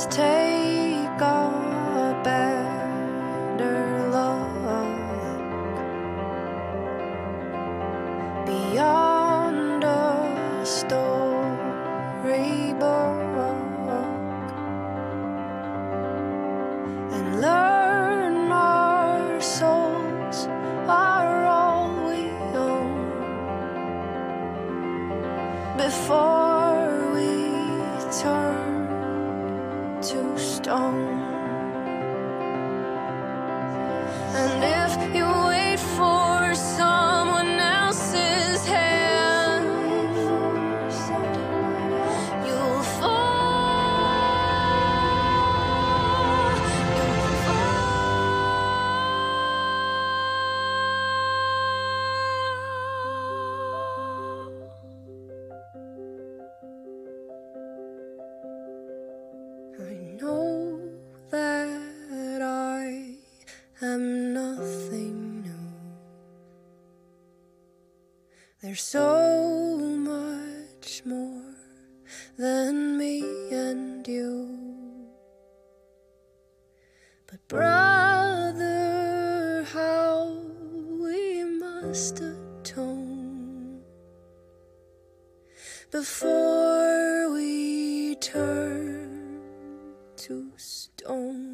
let's take a better look beyond a storybook and learn our souls are all we own before we turn to stone. And if you wait for someone else's hand, you'll fall. You'll fall. I know that I am nothing new. There's so much more than me and you. But brother, how we must atone before we turn to stone.